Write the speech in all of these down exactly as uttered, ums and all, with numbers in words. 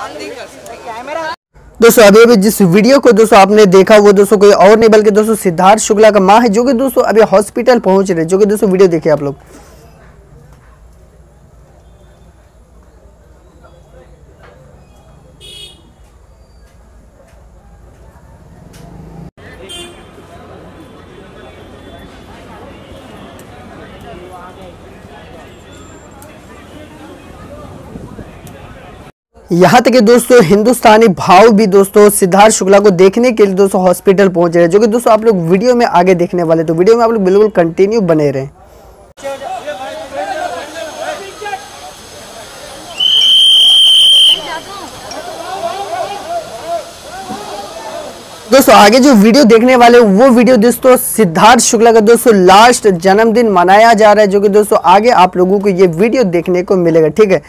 दोस्तों अभी अभी जिस वीडियो को दोस्तों आपने देखा वो दोस्तों कोई और नहीं बल्कि दोस्तों सिद्धार्थ शुक्ला का मां है, जो कि दोस्तों अभी हॉस्पिटल पहुंच रहे, जो कि दोस्तों वीडियो देखिए आप लोग। यहाँ तक कि दोस्तों हिंदुस्तानी भाव भी दोस्तों सिद्धार्थ शुक्ला को देखने के लिए दोस्तों हॉस्पिटल पहुंच रहे हैं, जो कि दोस्तों आप लोग वीडियो में आगे देखने वाले, तो वीडियो में आप लोग बिल्कुल कंटिन्यू बने रहें। दोस्तों आगे जो वीडियो देखने वाले वो वीडियो दोस्तों सिद्धार्थ शुक्ला का दोस्तों लास्ट जन्मदिन मनाया जा रहा है, जो कि दोस्तों आगे आप लोगों को ये वीडियो देखने को मिलेगा, ठीक है।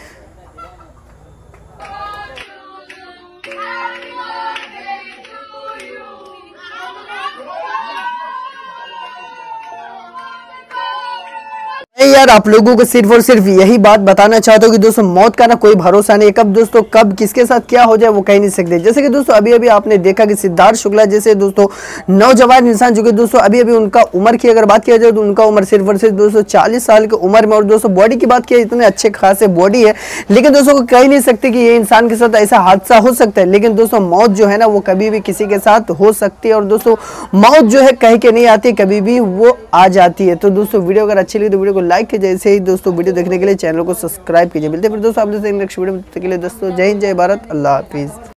यार आप लोगों को सिर्फ और सिर्फ यही बात बताना चाहता हूँ कि दोस्तों मौत का ना कोई भरोसा नहीं है, कब दोस्तों कब किसके साथ क्या हो जाए वो कह नहीं सकते। जैसे कि दोस्तों अभी अभी आपने देखा कि सिद्धार्थ शुक्ला जैसे दोस्तों नौजवान इंसान, जो कि दोस्तों अभी अभी उनका उम्र की अगर बात किया जाए तो उनका उम्र सिर्फ और सिर्फ दोस्तों चालीस साल की उम्र में, और दोस्तों बॉडी की बात किया इतने अच्छे खासे बॉडी है, लेकिन दोस्तों को कह नहीं सकते कि ये इंसान के साथ ऐसा हादसा हो सकता है। लेकिन दोस्तों मौत जो है ना वो कभी भी किसी के साथ हो सकती है, और दोस्तों मौत जो है कह के नहीं आती, कभी भी वो आ जाती है। तो दोस्तों वीडियो अगर अच्छी लगी तो वीडियो को लाइक कीजिए, जैसे ही दोस्तों वीडियो देखने के लिए चैनल को सब्सक्राइब कीजिए। मिलते हैं फिर दोस्तों आप लोगों से नेक्स्ट वीडियो में, तब तक के लिए दोस्तों जय हिंद, जय भारत, अल्लाह हाफिज़।